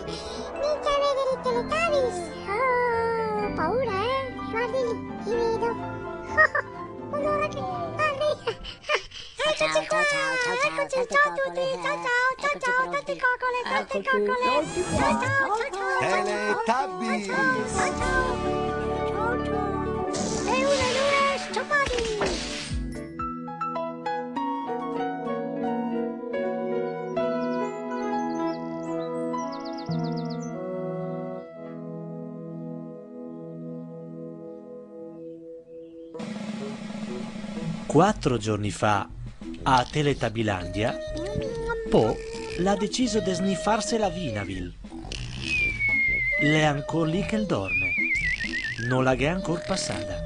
Mica a vedere i Teletubbies. Oh, paura, guardi lì, li vedo. Un'ora che arriva. Eccoci qua. Eccoci, ciao a tutti. Ciao, tante coccole. Ciao. Teletubbies. Ciao. E una, due, sciopati. Quattro giorni fa, a Teletabilandia, Po l'ha deciso di sniffarsi la Vinavil. L'è ancora lì che dorme. Non la è ancora passata.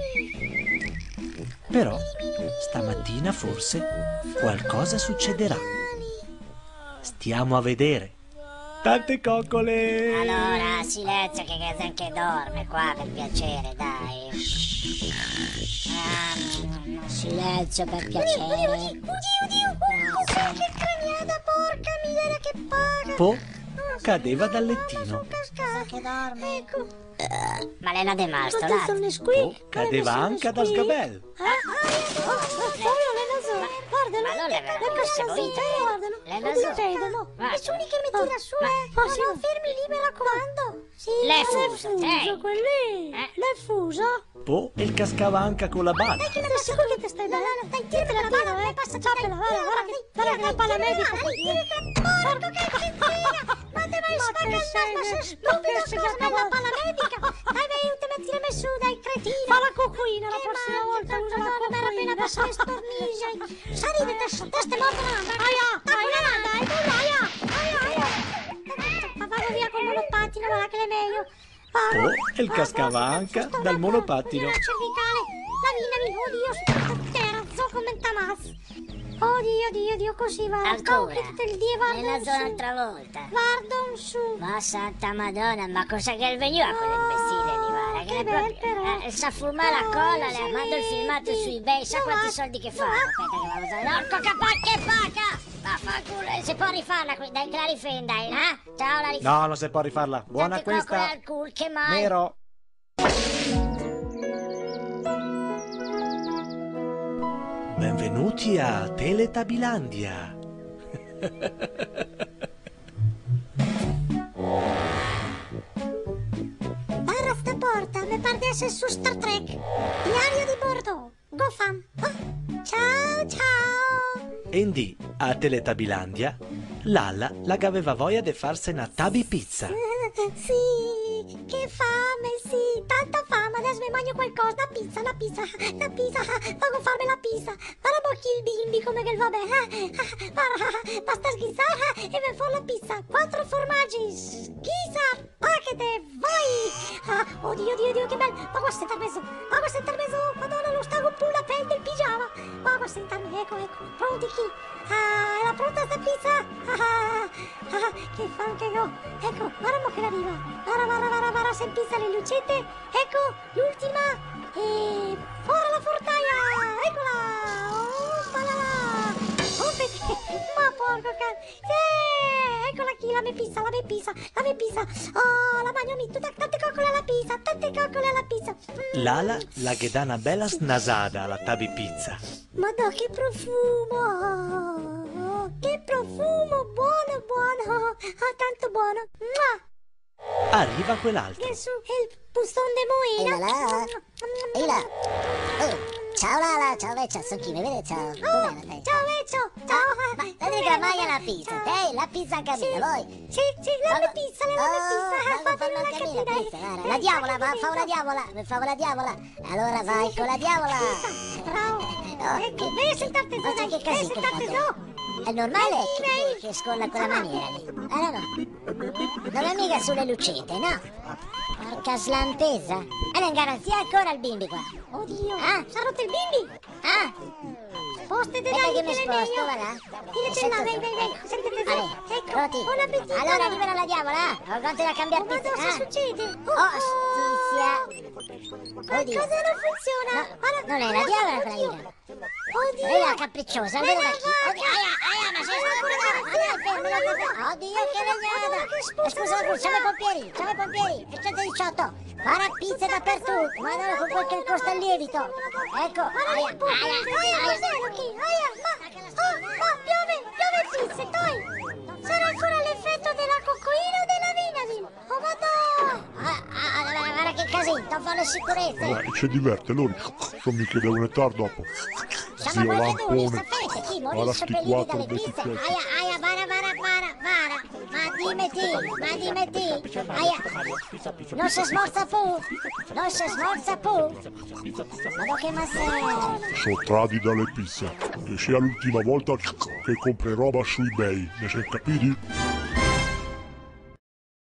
Però, stamattina forse qualcosa succederà. Stiamo a vedere. Tante coccole! Allora, silenzio che anche dorme qua, per piacere, dai. Silenzio, per piacere. Oddio, cos'è che craniata, porca miseria, che paga. Po cadeva dal lettino. Che dorme. Ecco. Ma lei non è rimasto, là. Po cadeva anche da sgabel. Ma non le guardano. Le vedono. È Suni che mi tira su, no, fermi lì, mi raccomando. Sì, L'è fuso, quelli. L'è fuso. Po e cascava anche con la bala. Sei sicuro che ti stai bene? Dai, tirate la bala, passa, ciappela, guarda che la bala medica. Porco che zinzina! Ma te vai spacca il naso, ma sei stupido, cosa la bala medica? Dai, mettila su, dai, cretino. Fa la cucuina la prossima volta, usa la cucuina. Ma era appena passare stornisi. Saride, teste morte, aia, dai, aia. Ma vado via col monopattino, guarda che è meglio. Po e cascava anche dal monopattino. Cervicale, la Vinavil, oddio, sto terzo come Tamas. Oddio, così va. Ancora? Tutto il dia, guarda Nella un zona su. un'altra volta. Guarda un su. Ma santa madonna, ma cosa che è venuto a quell'imbecille lì, guarda? Che bel però. Sa fumare la colla, le mando il filmato su eBay, sa quanti va. soldi che fa? Aspetta che vado a usare. Orco che paga! Vaffanculo, si può rifarla qui, dai che la rifenda, Ciao, la rifenda. No, non si può rifarla. Buona Tante coccole questa. al culo, che mai? Nero. Benvenuti a Teletabilandia. Barra sta porta, mi pare di essere su Star Trek. Diario di bordo. Go fam. Oh, ciao. Endi a Teletabilandia, Lalla la che aveva voglia di farsi una tabi pizza. Sì, che fame, sì, tanta fame, adesso mi mangio qualcosa, la pizza, voglio farmi la pizza, guarda bocchi il bimbi come che va bene, basta schizzare e mi fa la pizza, 4 formaggi, schizza, packete, vai, oddio, che bello, ma questo è intermezzo, madonna, lo stago pure la pelle del pigiama, ma questo è intermezzo, ecco, pronti chi, era pronta sta pizza, che fame che ho, ecco, guarda mo che arriva, guarda, se pizza le lucette, ecco, l'ultima, e fuori la fortaia, eccola, ma porco cane, eccola qui, la mia pizza, oh, la mangio mi, tante coccole alla pizza, Lala la che dà una bella snasata alla tabi pizza. Madò, che profumo, buono, tanto buono, mua. Arriva quell'altro. Gesù, è il pustone de Moina. Ehi là. Ciao Lala, ciao Veccia, sono chi mi vede? Ciao. Ciao Veccio, ciao. Ma non dica mai la pizza, la pizza anche a me, vuoi? Sì, la mia pizza, Fammi anche a me la pizza, guarda. La diavola, ma fa una diavola. Allora vai con la diavola. Bravo. Ecco, vai a sentarti su, Guarda che casino che fate. È normale che scolla quella maniera lì. No. Non è mica sulle lucette, no? Porca slantesa. E in garanzia ancora il bimbi qua. Oddio, s'ha rotto il bimbi. Spostati, Aspetta dai, che mi sposto, va là. vai, sentite su. Ecco, Pronti? buon appetito. Allora libera la diavola, ho gonte da cambiare Ma pizza. cosa succede? Oh, Oddio. Cosa non funziona? No, non è la diavola quella lì. Oddio. È la capricciosa, vedo da chi. Oddio, ma sei fermo. Oddio, che legnata. Scusa, ciao i pompieri, è 118. Parapizze dappertutto. Madonna, con quel che costa il lievito. Ecco, Cos'è qui? Ma piove pizze, toi. Sarà ancora l'effetto della cocoina o della Vinavil? Oh madonna. guarda che casino, tocco le sicurezze. E ci diverte, loro non mi chiedevano età dopo. Siamo Zio molto duri, Lampone, sapete chi morì alla sti seppelliti quattro dalle pizze? bottigliette. Vara. Ma dimmi, aia, non si smorza più. Ma che ma sei? Sono tradi dalle pizze. E sia l'ultima volta che compri roba su eBay, ne sei capiti?